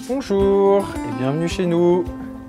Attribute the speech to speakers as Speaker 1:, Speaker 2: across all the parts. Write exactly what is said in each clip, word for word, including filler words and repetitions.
Speaker 1: Bonjour et bienvenue chez nous.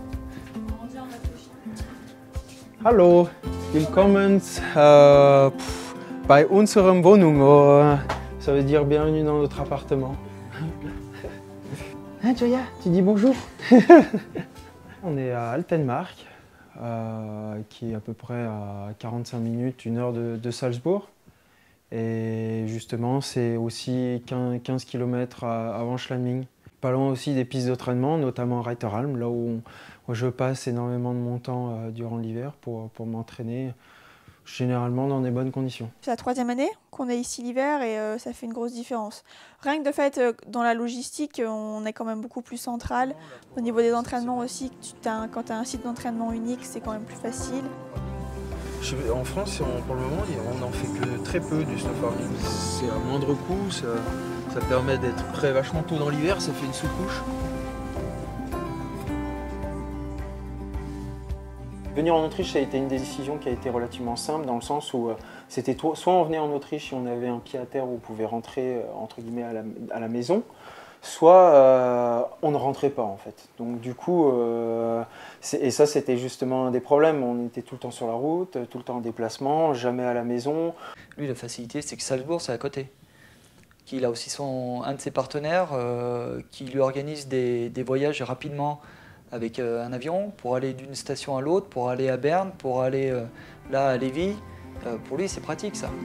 Speaker 1: Hallo, willkommen äh, bei unserem Wohnung. Oh, ça veut dire bienvenue dans notre appartement. Hein, Joya, tu dis bonjour. On est à Altenmark, euh, qui est à peu près à quarante-cinq minutes, une heure de, de Salzbourg. Et justement, c'est aussi quinze kilomètres avant Schladming. Pas loin aussi des pistes d'entraînement, notamment Reiteralm, là où, où je passe énormément de mon temps euh, durant l'hiver pour, pour m'entraîner, généralement dans des bonnes conditions.
Speaker 2: C'est la troisième année qu'on est ici l'hiver et euh, ça fait une grosse différence. Rien que de fait, euh, dans la logistique, on est quand même beaucoup plus central. Au niveau des entraînements aussi, tu t'as, quand tu as un site d'entraînement unique, c'est quand même plus facile.
Speaker 1: Je, en France, on, pour le moment, on n'en fait que très peu du snowboarding. C'est à moindre coût, ça, ça permet d'être prêt vachement tôt dans l'hiver, ça fait une sous-couche. Venir en Autriche, ça a été une décision qui a été relativement simple, dans le sens où euh, c'était soit on venait en Autriche et on avait un pied à terre où on pouvait rentrer euh, entre guillemets à la, à la maison, soit euh, on ne rentrait pas en fait. Donc du coup, euh, et ça c'était justement un des problèmes, on était tout le temps sur la route, tout le temps en déplacement, jamais à la maison.
Speaker 3: Lui, la facilité, c'est que Salzbourg, c'est à côté. Qu'il a aussi son, un de ses partenaires euh, qui lui organise des, des voyages rapidement avec euh, un avion pour aller d'une station à l'autre, pour aller à Berne, pour aller euh, là à Lévis. Euh, pour lui, c'est pratique ça.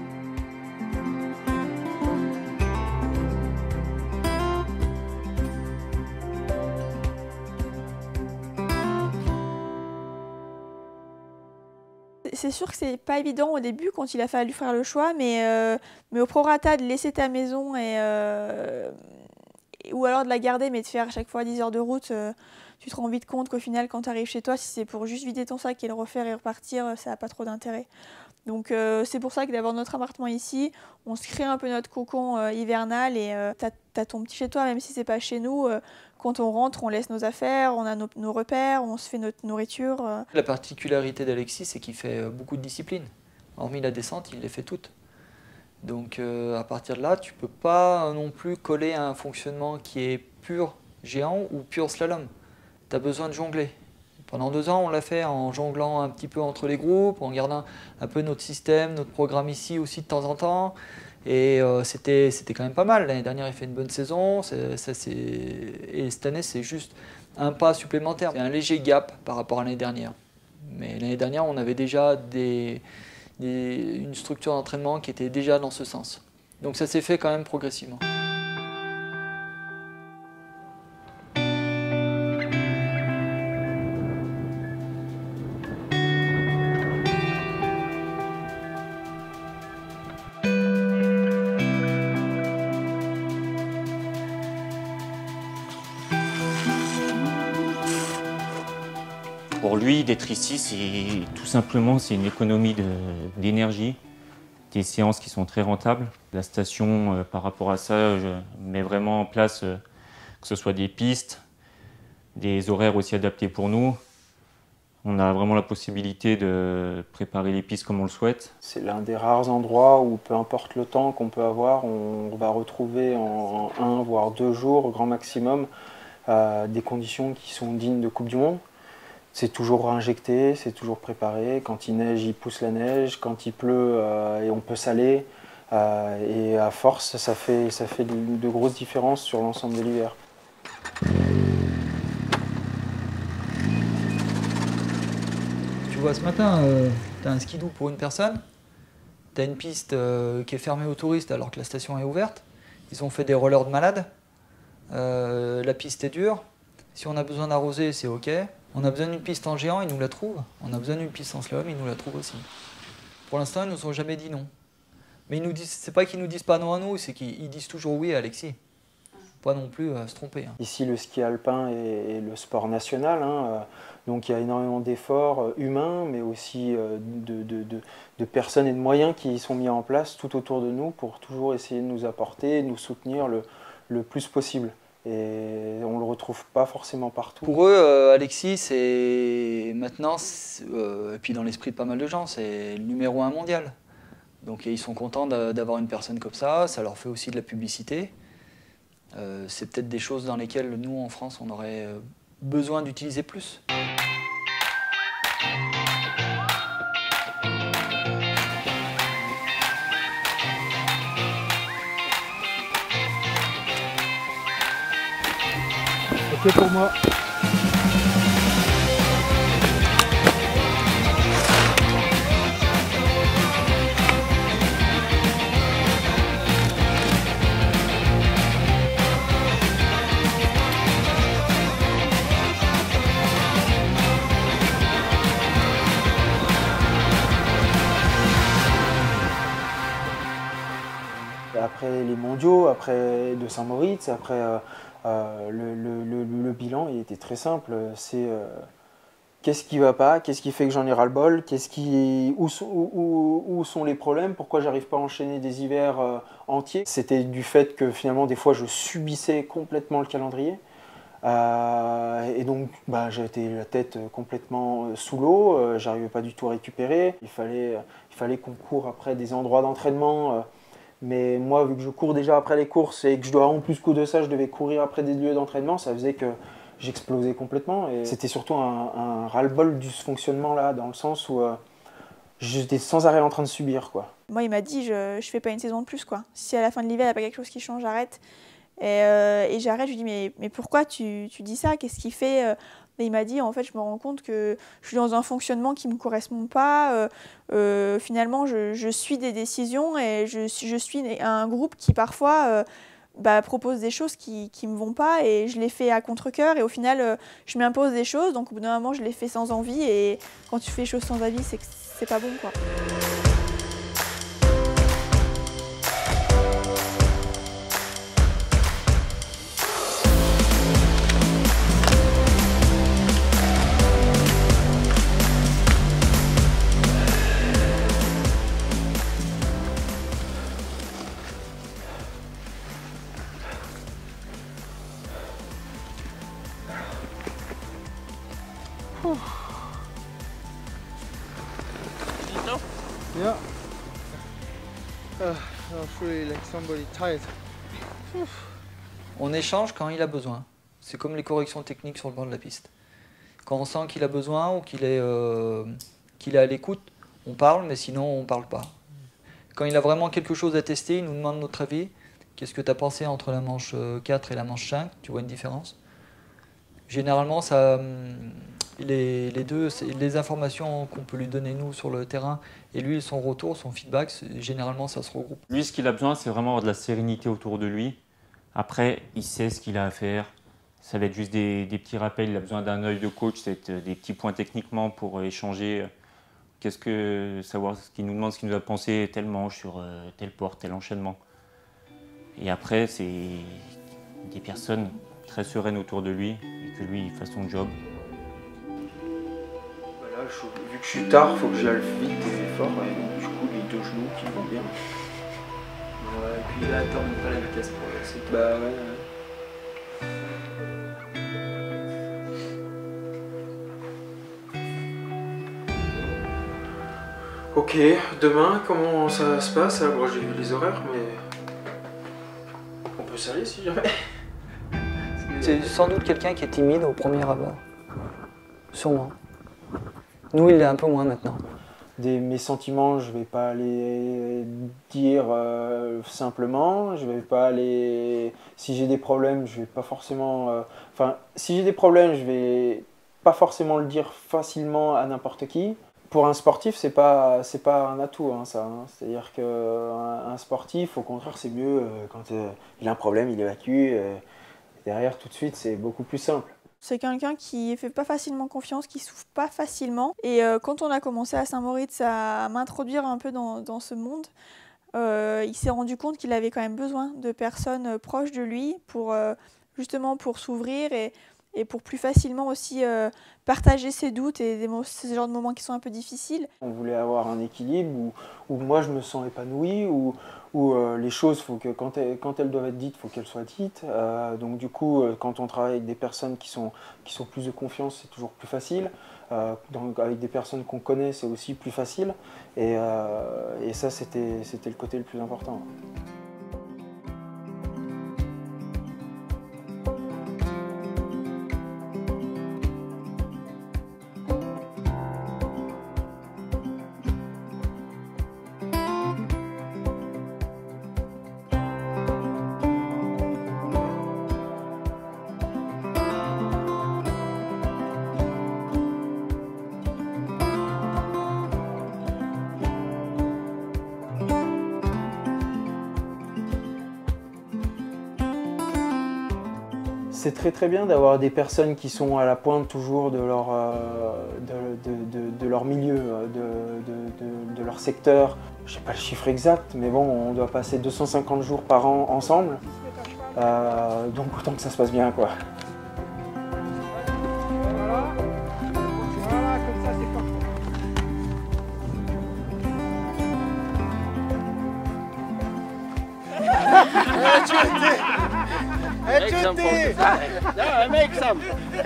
Speaker 2: C'est sûr que c'est pas évident au début quand il a fallu faire le choix, mais, euh, mais au prorata de laisser ta maison et, euh, ou alors de la garder mais de faire à chaque fois dix heures de route, euh, tu te rends vite compte qu'au final quand tu arrives chez toi, si c'est pour juste vider ton sac et le refaire et repartir, ça n'a pas trop d'intérêt. Donc euh, c'est pour ça que d'avoir notre appartement ici, on se crée un peu notre cocon euh, hivernal et euh, t'as, t'as ton petit chez toi, même si c'est pas chez nous. Euh, quand on rentre, on laisse nos affaires, on a nos, nos repères, on se fait notre nourriture. Euh.
Speaker 3: La particularité d'Alexis, c'est qu'il fait beaucoup de disciplines. Hormis la descente, il les fait toutes. Donc euh, à partir de là, tu peux pas non plus coller à un fonctionnement qui est pur géant ou pur slalom. Tu as besoin de jongler. Pendant deux ans, on l'a fait en jonglant un petit peu entre les groupes, en gardant un peu notre système, notre programme ici aussi de temps en temps. Et euh, c'était, c'était quand même pas mal. L'année dernière, il fait une bonne saison. C'est, ça, c'est... Et cette année, c'est juste un pas supplémentaire. C'est un léger gap par rapport à l'année dernière. Mais l'année dernière, on avait déjà des, des, une structure d'entraînement qui était déjà dans ce sens. Donc ça s'est fait quand même progressivement.
Speaker 4: Pour lui, d'être ici, c'est tout simplement c'est une économie de, d'énergie, des séances qui sont très rentables. La station, euh, par rapport à ça, je mets vraiment en place euh, que ce soit des pistes, des horaires aussi adaptés pour nous. On a vraiment la possibilité de préparer les pistes comme on le souhaite.
Speaker 1: C'est l'un des rares endroits où, peu importe le temps qu'on peut avoir, on va retrouver en un voire deux jours, au grand maximum, euh, des conditions qui sont dignes de Coupe du Monde. C'est toujours injecté, c'est toujours préparé. Quand il neige, il pousse la neige. Quand il pleut, euh, et on peut saler. Euh, et à force, ça fait, ça fait de, de grosses différences sur l'ensemble de l'hiver.
Speaker 3: Tu vois, ce matin, euh, tu as un skidoo pour une personne. Tu as une piste euh, qui est fermée aux touristes alors que la station est ouverte. Ils ont fait des rollers de malades. Euh, la piste est dure. Si on a besoin d'arroser, c'est OK. On a besoin d'une piste en géant, ils nous la trouvent. On a besoin d'une piste en slalom, ils nous la trouvent aussi. Pour l'instant, ils ne nous ont jamais dit non. Mais ils nous disent, c'est pas qu'ils nous disent pas non à nous, c'est qu'ils disent toujours oui à Alexis. Pas non plus à se tromper. Hein.
Speaker 1: Ici, le ski alpin est, est le sport national, hein, donc il y a énormément d'efforts humains, mais aussi de, de, de, de personnes et de moyens qui sont mis en place tout autour de nous pour toujours essayer de nous apporter, de nous soutenir le, le plus possible. Et on ne le retrouve pas forcément partout.
Speaker 3: Pour eux, euh, Alexis, c'est maintenant, euh, et puis dans l'esprit de pas mal de gens, c'est le numéro un mondial. Donc ils sont contents d'avoir une personne comme ça, ça leur fait aussi de la publicité. Euh, c'est peut-être des choses dans lesquelles nous, en France, on aurait euh, besoin d'utiliser plus.
Speaker 1: Ok pour moi. Après les mondiaux, après de Saint-Moritz, après euh, euh, le, le, le, le bilan, il était très simple. C'est euh, qu'est-ce qui va pas, qu'est-ce qui fait que j'en ai ras-le-bol, qu'est-ce qui, où, sont, où, où sont les problèmes, pourquoi j'arrive pas à enchaîner des hivers euh, entiers. C'était du fait que finalement des fois je subissais complètement le calendrier. Euh, et donc bah, j'étais la tête complètement sous l'eau, euh, j'arrivais pas du tout à récupérer. Il fallait, il fallait qu'on court après des endroits d'entraînement. Euh, Mais moi, vu que je cours déjà après les courses et que je dois en plus coup de ça, je devais courir après des lieux d'entraînement, ça faisait que j'explosais complètement. Et c'était surtout un, un ras-le-bol du fonctionnement-là, dans le sens où euh, j'étais sans arrêt en train de subir, quoi.
Speaker 2: Moi, il m'a dit, je ne fais pas une saison de plus, quoi. Si à la fin de l'hiver, il n'y a pas quelque chose qui change, j'arrête. Et, euh, et j'arrête, je lui dis, mais, mais pourquoi tu, tu dis ça? Qu'est-ce qui fait euh... Et il m'a dit, en fait, je me rends compte que je suis dans un fonctionnement qui ne me correspond pas. Euh, euh, finalement, je, je suis des décisions et je, je suis un groupe qui, parfois, euh, bah, propose des choses qui ne me vont pas et je les fais à contre-cœur. Et au final, euh, je m'impose des choses. Donc, au bout d'un moment, je les fais sans envie. Et quand tu fais les choses sans envie, c'est que c'est pas bon, quoi.
Speaker 5: Yeah. Uh, I feel like somebody tired.
Speaker 3: On échange quand il a besoin. C'est comme les corrections techniques sur le bord de la piste. Quand on sent qu'il a besoin ou qu'il est, euh, qu'il est à l'écoute, on parle, mais sinon on ne parle pas. Quand il a vraiment quelque chose à tester, il nous demande notre avis. Qu'est-ce que tu as pensé entre la manche quatre et la manche cinq? Tu vois une différence? Généralement, ça, les, les deux, les informations qu'on peut lui donner nous sur le terrain et lui, son retour, son feedback, généralement ça se regroupe.
Speaker 4: Lui, ce qu'il a besoin, c'est vraiment avoir de la sérénité autour de lui. Après, il sait ce qu'il a à faire. Ça va être juste des, des petits rappels. Il a besoin d'un œil de coach, c'est des petits points techniquement pour échanger. Qu'est-ce que savoir ce qu'il nous demande, ce qu'il nous a pensé telle manche sur telle porte, tel enchaînement. Et après, c'est des personnes très sereines autour de lui et que lui, il fasse son job.
Speaker 1: Là, je, vu que je suis tard, il faut que j'y aille vite et fort. Et donc, du coup, les deux genoux qui vont bien.
Speaker 3: Ouais, et puis là, t'as pas la vitesse pour le c'est
Speaker 1: Bah ouais. ouais. Ok, demain, comment ça se passe? Bon, j'ai vu les horaires, mais on peut s'aller si jamais.
Speaker 3: C'est sans doute quelqu'un qui est timide au premier abord. Sûrement. Nous, il l'est un peu moins maintenant.
Speaker 1: Des, mes sentiments, je vais pas les dire euh, simplement. Je vais pas les. Si j'ai des problèmes, je vais pas forcément. Euh... Enfin, si j'ai des problèmes, je vais pas forcément le dire facilement à n'importe qui. Pour un sportif, c'est pas c'est pas un atout, hein, ça. Hein. C'est-à-dire qu'un un sportif, au contraire, c'est mieux euh, quand euh, il a un problème, il évacue. Euh, derrière, tout de suite, c'est beaucoup plus simple.
Speaker 2: C'est quelqu'un qui ne fait pas facilement confiance, qui souffre pas facilement. Et euh, quand on a commencé à Saint-Moritz à m'introduire un peu dans, dans ce monde, euh, il s'est rendu compte qu'il avait quand même besoin de personnes proches de lui pour euh, justement pour s'ouvrir et, et pour plus facilement aussi euh, partager ses doutes et des, ce genre de moments qui sont un peu difficiles.
Speaker 1: On voulait avoir un équilibre où, où moi je me sens épanoui, où, où euh, les choses, faut que, quand, elles, quand elles doivent être dites, il faut qu'elles soient dites. Euh, donc du coup, euh, quand on travaille avec des personnes qui sont, qui sont plus de confiance, c'est toujours plus facile. Euh, donc avec des personnes qu'on connaît, c'est aussi plus facile. Et, euh, et ça, c'était, c'était le côté le plus important. C'est très très bien d'avoir des personnes qui sont à la pointe toujours de leur, euh, de, de, de, de leur milieu, de, de, de, de leur secteur. Je sais pas le chiffre exact, mais bon, on doit passer deux cent cinquante jours par an ensemble. Euh, donc autant que ça se passe bien, quoi.
Speaker 5: Voilà, voilà, comme ça c'est parfait. Hey, tutti! Hey, tutti!
Speaker 6: Yeah, I make some.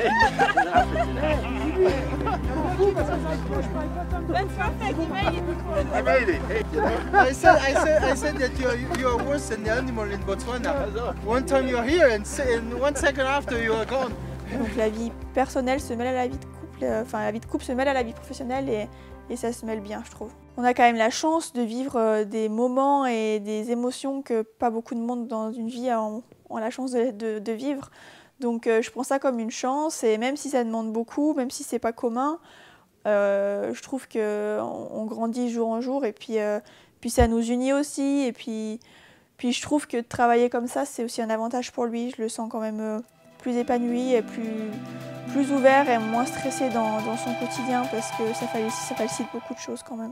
Speaker 2: That's perfect, you made it.
Speaker 6: I made it.
Speaker 5: I said, I said, I said that you are, you are worse than the animal in Botswana. One time you are here, and, se- and one second after you are gone.
Speaker 2: Donc la vie personnelle se mêle à la vie de couple, euh, enfin la vie de couple se mêle à la vie professionnelle et, et ça se mêle bien, je trouve. On a quand même la chance de vivre euh, des moments et des émotions que pas beaucoup de monde dans une vie ont, ont la chance de, de, de vivre. Donc euh, je prends ça comme une chance et même si ça demande beaucoup, même si c'est pas commun, euh, je trouve qu'on on grandit jour en jour et puis, euh, puis ça nous unit aussi. Et puis, puis je trouve que de travailler comme ça, c'est aussi un avantage pour lui. Je le sens quand même euh, plus épanoui et plus, plus ouvert et moins stressé dans, dans son quotidien parce que ça facilite, ça facilite beaucoup de choses quand même.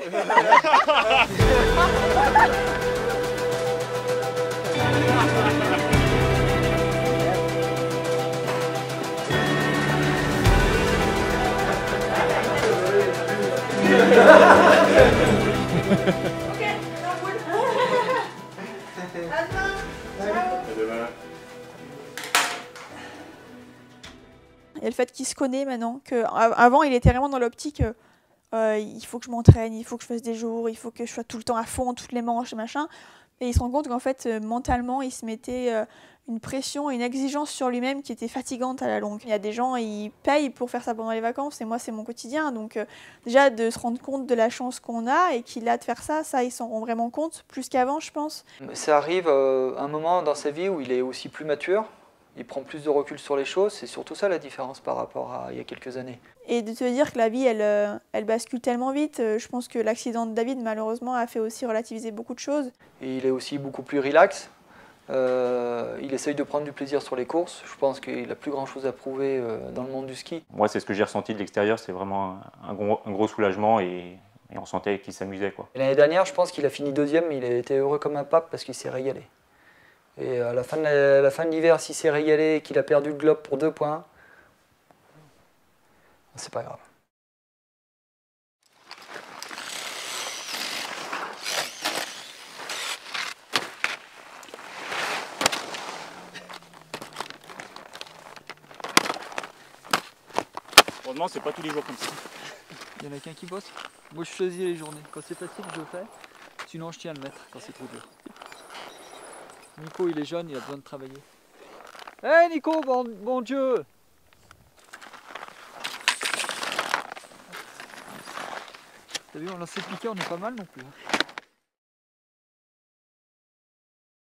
Speaker 2: Et le fait qu'il se connaît maintenant, qu'avant il était vraiment dans l'optique euh, il faut que je m'entraîne, il faut que je fasse des jours, il faut que je sois tout le temps à fond, toutes les manches, machin. Et il se rend compte qu'en fait, euh, mentalement, il se mettait euh, une pression, une exigence sur lui-même qui était fatigante à la longue. Il y a des gens, ils payent pour faire ça pendant les vacances, et moi, c'est mon quotidien. Donc euh, déjà, de se rendre compte de la chance qu'on a et qu'il a de faire ça, ça, ils s'en rendent vraiment compte, plus qu'avant, je pense.
Speaker 3: Ça arrive euh, un moment dans sa vie où il est aussi plus mature, il prend plus de recul sur les choses, c'est surtout ça la différence par rapport à il y a quelques années.
Speaker 2: Et de te dire que la vie, elle, euh, elle bascule tellement vite, euh, je pense que l'accident de David, malheureusement, a fait aussi relativiser beaucoup de choses.
Speaker 3: Et il est aussi beaucoup plus relax, euh, il essaye de prendre du plaisir sur les courses, je pense qu'il n'a plus grand chose à prouver euh, dans le monde du ski.
Speaker 4: Moi, c'est ce que j'ai ressenti de l'extérieur, c'est vraiment un gros, un gros soulagement et, et on sentait qu'il s'amusait, quoi.
Speaker 3: L'année dernière, je pense qu'il a fini deuxième, mais il a été heureux comme un pape parce qu'il s'est régalé. Et à la fin de la, la fin de l'hiver, s'il s'est régalé et qu'il a perdu le globe pour deux points, c'est pas grave.
Speaker 4: Heureusement, c'est pas tous les jours comme ça.
Speaker 3: Il y en a qu'un qui bosse. Moi, je choisis les journées. Quand c'est facile, je le fais. Sinon, je tiens à le mettre quand c'est trop dur. Nico, il est jeune, il a besoin de travailler. Hé hey, Nico, bon, bon Dieu! T'as vu, on lance piqué, on est pas mal non plus.